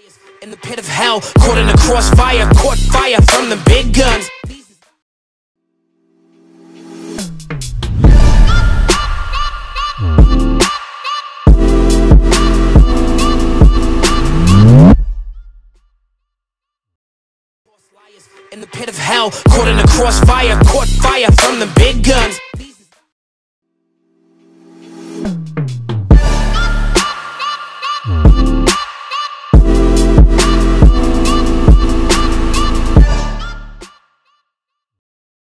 In the pit of hell, caught in the crossfire, caught fire from the big guns. In the pit of hell, caught in the crossfire, caught fire from the big guns.